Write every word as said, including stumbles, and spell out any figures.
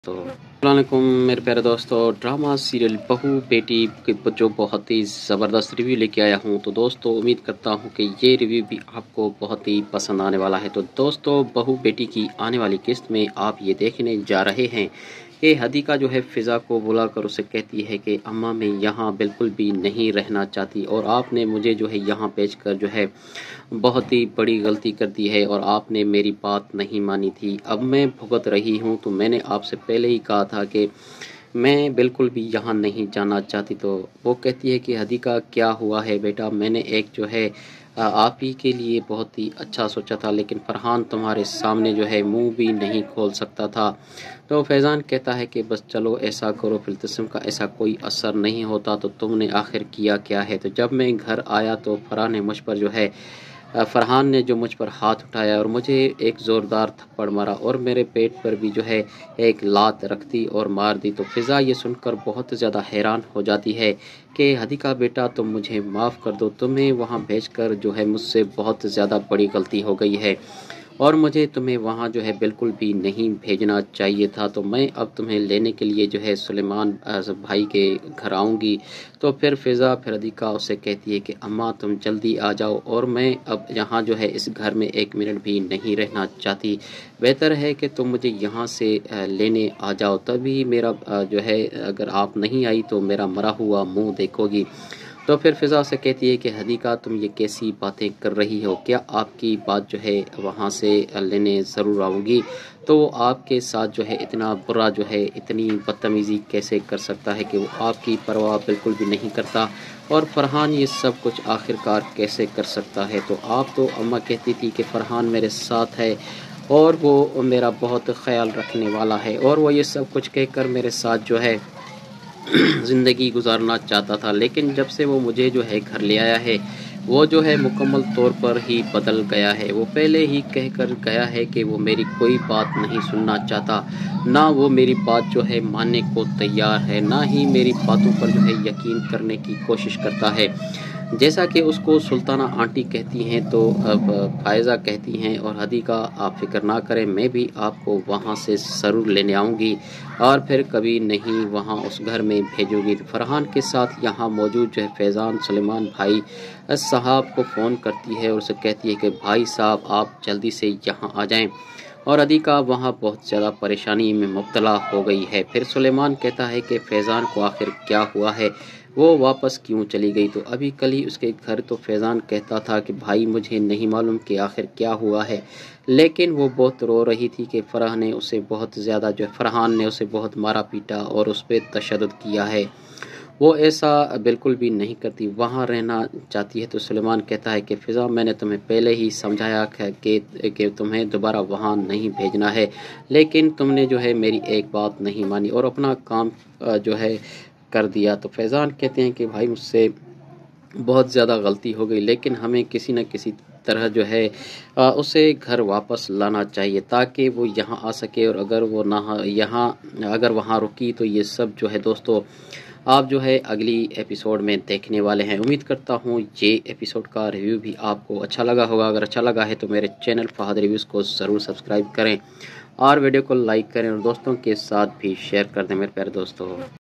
तो अस्सलामुअलैकुम मेरे प्यारे दोस्तों, ड्रामा सीरियल बहू बेटी के जो बहुत ही ज़बरदस्त रिव्यू लेके आया हूँ। तो दोस्तों उम्मीद करता हूँ कि ये रिव्यू भी आपको बहुत ही पसंद आने वाला है। तो दोस्तों बहू बेटी की आने वाली किस्त में आप ये देखने जा रहे हैं कि हदीका जो है फ़िज़ा को बुलाकर उसे कहती है कि अम्मा मैं यहाँ बिल्कुल भी नहीं रहना चाहती और आपने मुझे जो है यहाँ भेजकर जो है बहुत ही बड़ी गलती कर दी है और आपने मेरी बात नहीं मानी थी। अब मैं भुगत रही हूँ। तो मैंने आपसे पहले ही कहा था कि मैं बिल्कुल भी यहाँ नहीं जाना चाहती। तो वो कहती है कि हदीका क्या हुआ है बेटा, मैंने एक जो है आप ही के लिए बहुत ही अच्छा सोचा था, लेकिन फरहान तुम्हारे सामने जो है मुंह भी नहीं खोल सकता था। तो फैज़ान कहता है कि बस चलो ऐसा करो, फिल्तसम का ऐसा कोई असर नहीं होता तो तुमने आखिर किया क्या है। तो जब मैं घर आया तो फरहान ने मुझ पर जो है फरहान ने जो मुझ पर हाथ उठाया और मुझे एक ज़ोरदार थप्पड़ मारा और मेरे पेट पर भी जो है एक लात रख दी और मार दी। तो फ़िज़ा ये सुनकर बहुत ज़्यादा हैरान हो जाती है कि हदीका बेटा तुम मुझे माफ़ कर दो, तुम्हें वहाँ भेजकर जो है मुझसे बहुत ज़्यादा बड़ी गलती हो गई है और मुझे तुम्हें वहाँ जो है बिल्कुल भी नहीं भेजना चाहिए था। तो मैं अब तुम्हें लेने के लिए जो है सुलेमान भाई के घर आऊँगी। तो फिर फ़िज़ा फिर हदीका उससे कहती है कि अम्मा तुम जल्दी आ जाओ और मैं अब यहाँ जो है इस घर में एक मिनट भी नहीं रहना चाहती। बेहतर है कि तुम मुझे यहाँ से लेने आ जाओ, तभी मेरा जो है अगर आप नहीं आई तो मेरा मरा हुआ मुँह देखोगी। तो फिर फ़िज़ा से कहती है कि हदीका तुम ये कैसी बातें कर रही हो, क्या आपकी बात जो है वहाँ से लेने ज़रूर आऊँगी। तो आपके साथ जो है इतना बुरा जो है इतनी बदतमीज़ी कैसे कर सकता है कि वो आपकी परवाह बिल्कुल भी नहीं करता और फरहान ये सब कुछ आखिरकार कैसे कर सकता है। तो आप तो अम्मा कहती थी कि फरहान मेरे साथ है और वो मेरा बहुत ख्याल रखने वाला है और वो ये सब कुछ कहकर मेरे साथ जो है ज़िंदगी गुजारना चाहता था, लेकिन जब से वो मुझे जो है घर ले आया है वो जो है मुकम्मल तौर पर ही बदल गया है। वो पहले ही कह कर गया है कि वो मेरी कोई बात नहीं सुनना चाहता, ना वो मेरी बात जो है मानने को तैयार है, ना ही मेरी बातों पर जो है यकीन करने की कोशिश करता है। जैसा कि उसको सुल्ताना आंटी कहती हैं तो अब फ़ायज़ा कहती हैं और हदीका आप फिक्र ना करें, मैं भी आपको वहाँ से ज़रूर लेने आऊँगी और फिर कभी नहीं वहाँ उस घर में भेजूँगी। फरहान के साथ यहाँ मौजूद जो है फैज़ान सुलेमान भाई साहब को फ़ोन करती है और उसे कहती है कि भाई साहब आप जल्दी से यहाँ आ जाएं और हदीका वहाँ बहुत ज़्यादा परेशानी में मुब्तला हो गई है। फिर सुलेमान कहता है कि फैज़ान को आखिर क्या हुआ है, वो वापस क्यों चली गई। तो अभी कल ही उसके घर तो फैज़ान कहता था कि भाई मुझे नहीं मालूम कि आखिर क्या हुआ है, लेकिन वो बहुत रो रही थी कि फ़रह ने उसे बहुत ज़्यादा जो है फरहान ने उसे बहुत मारा पीटा और उस पर तशद्दुद किया है। वो ऐसा बिल्कुल भी नहीं करती, वहाँ रहना चाहती है। तो सुलेमान कहता है कि फ़िज़ा मैंने तुम्हें पहले ही समझाया कि कि तुम्हें दोबारा वहाँ नहीं भेजना है, लेकिन तुमने जो है मेरी एक बात नहीं मानी और अपना काम जो है कर दिया। तो फैज़ान कहते हैं कि भाई मुझसे बहुत ज़्यादा गलती हो गई, लेकिन हमें किसी न किसी तरह जो है आ, उसे घर वापस लाना चाहिए ताकि वो यहाँ आ सके और अगर वो ना यहाँ अगर वहाँ रुकी तो ये सब जो है दोस्तों आप जो है अगली एपिसोड में देखने वाले हैं। उम्मीद करता हूँ ये एपिसोड का रिव्यू भी आपको अच्छा लगा होगा। अगर अच्छा लगा है तो मेरे चैनल फहद रिव्यूज़ को ज़रूर सब्सक्राइब करें और वीडियो को लाइक करें और दोस्तों के साथ भी शेयर कर दें मेरे प्यारे दोस्तों।